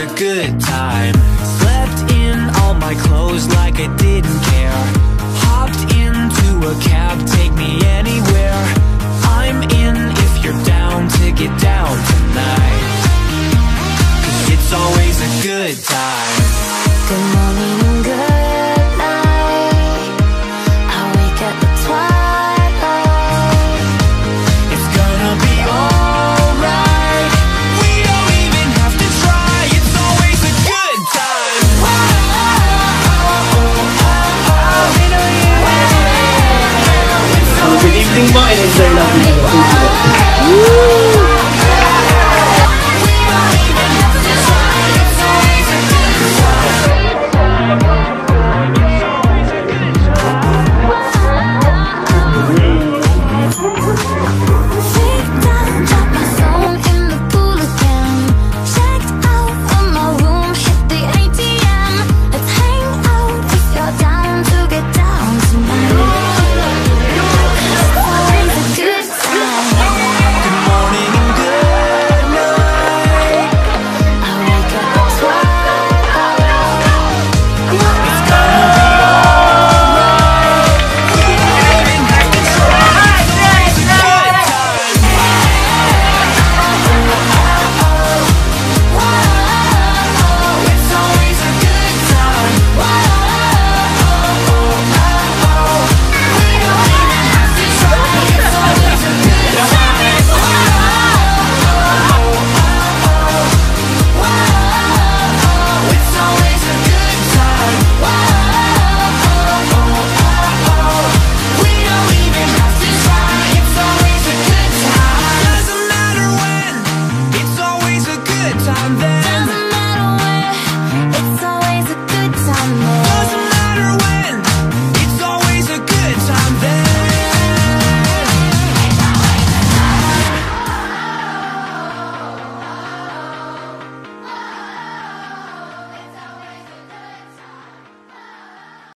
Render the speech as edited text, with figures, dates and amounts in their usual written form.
a good time. Slept in all my clothes like I didn't care. Hopped into a cab, take me anywhere. I'm in if you're down to get down tonight, 'cause it's always a good time.